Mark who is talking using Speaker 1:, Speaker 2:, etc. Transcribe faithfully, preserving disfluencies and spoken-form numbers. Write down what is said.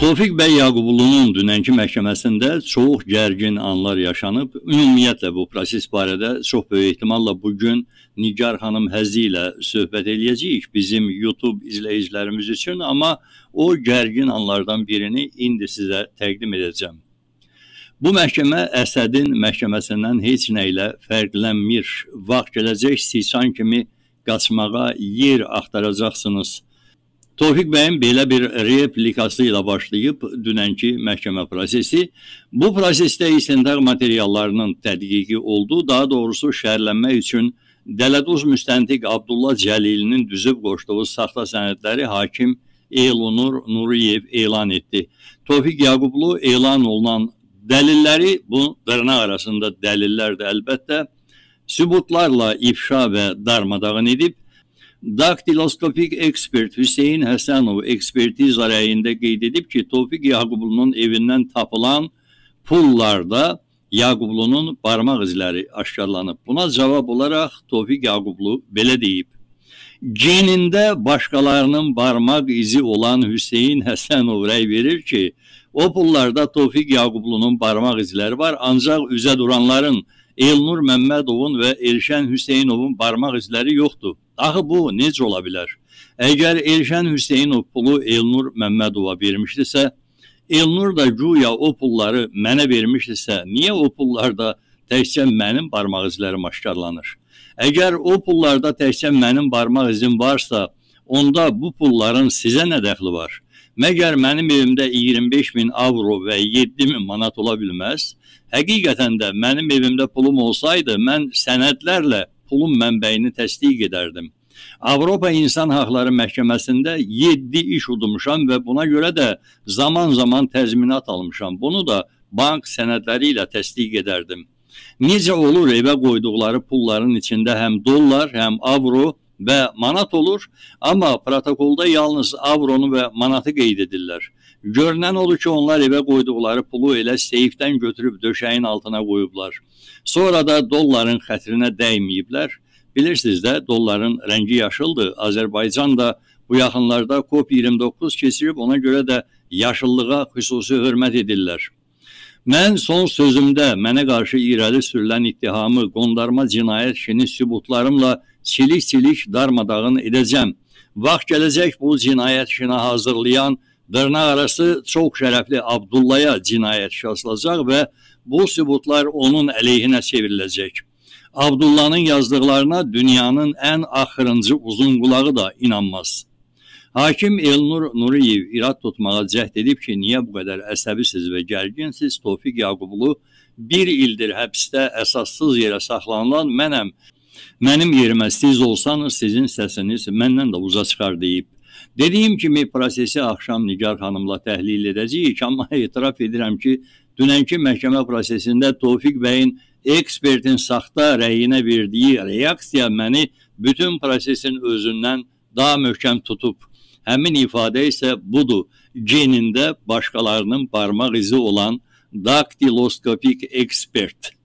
Speaker 1: Tofiq bəy Yaqublu'nun dünənki məhkəməsində çox gərgin anlar yaşanıb. Ümumiyyətlə bu proses barədə çox böyük ehtimalla bugün Nigar xanım Həzi ilə söhbət eləyəcəyik bizim YouTube izləyicilərimiz üçün, amma o gərgin anlardan birini indi sizə təqdim edəcəm. Bu məhkəmə Əsədin məhkəməsindən heç nə ilə fərqlənmir. Vaxt gələcək, siçan kimi qaçmağa yer axtaracaqsınız. Tofiq bəyin belə bir replikası ilə başlayıb dünənki məhkəmə prosesi. Bu prosesdə istintaq materiallarının tədqiqi oldu. Daha doğrusu şəhərlənmək üçün Dələduz müstəntiq Abdullah Cəlilinin düzüb qoşduğu saxta sənədləri hakim Elnur Nuriyev elan etdi. Tofiq Yaqublu elan olunan dəlilləri, bu dırnaq arasında dəlillərdir əlbəttə, sübutlarla ifşa və darmadağın edib. Daktiloskopik ekspert Hüseyin Həsənov ekspertiz rəyində qeyd edib ki, Tofiq Yaqublu'nun evindən tapılan pullarda Yaqublu'nun parmaq izləri aşkarlanıb. Buna cavab olaraq Tofiq Yaqublu belə deyib. Genində başqalarının parmaq izi olan Hüseyin Həsənov rəy verir ki, o pullarda Tofiq Yaqublu'nun parmaq izləri var, ancaq üzə duranların Elnur Məmmədovun və Elşən Hüseynovun parmaq izləri yoxdur. Axı bu necə ola bilər? Əgər Elşən Hüseynov pulu Elnur Məmmədova vermişdirsə, Elnur da güya o pulları mənə vermişdirsə, niyə o pullarda təkcə mənim parmaq izlərim aşkarlanır? Əgər o pullarda təkcə mənim parmaq izim varsa, onda bu pulların sizə nə dəxli var? Məgər mənim evimdə iyirmi beş min avro və yeddi min manat ola bilməz? Həqiqətən də mənim evimdə pulum olsaydı, mən sənədlərlə pulun mənbəyini təsdiq edərdim. Avropa İnsan Haqları Məhkəməsində yeddi iş udmuşam və buna görə də zaman-zaman təzminat almışam. Bunu da bank sənədləri ilə təsdiq edərdim. Necə olur evə qoyduqları pulların içində həm dollar, həm avro və manat olur, amma protokolda yalnız avronu və manatı qeyd edirlər. Görünən olur ki, onlar evə qoyduqları pulu elə seyfdən götürüb döşəyin altına qoyublar. Sonra da dolların xətrinə dəyməyiblər. Bilirsiniz də, dolların rəngi yaşıldır. Azərbaycan da bu yaxınlarda COP iyirmi doqquz keçirib, ona görə də yaşıllığa xüsusi hörmət edirlər. Mən son sözümdə mənə qarşı irəli sürülən ittihamı qondarma cinayət işini sübutlarımla çilik-çilik darmadağın edəcəm. Vaxt gələcək bu cinayət işini hazırlayan dırnaq arası çox şərəfli Abdullaya cinayət işi açılacaq və bu sübutlar onun əleyhinə çevriləcək. Abdullah'nın yazdıqlarına dünyanın ən axırıncı uzun qulağı da inanmaz. Hakim Elnur Nuriyev irad tutmağa cəhd edib ki, niyə bu qədər əsəbisiz və gərginsiz? Tofiq Yaqublu bir ildir həbsdə əsassız yerə saxlanılan mənəm. Mənim yerimə siz olsanız, sizin səsiniz məndən də uza çıxar deyib. Dediyim kimi prosesi axşam Nigar xanımla təhlil edəcəyik, amma etiraf edirəm ki, dünənki məhkəmə prosesində Tofiq bəyin ekspertin saxta rəyinə verdiyi reaksiya məni bütün prosesin özündən daha möhkəm tutub. Həmin ifadə isə budur, genində başqalarının parmaq izi olan daktiloskopik ekspert.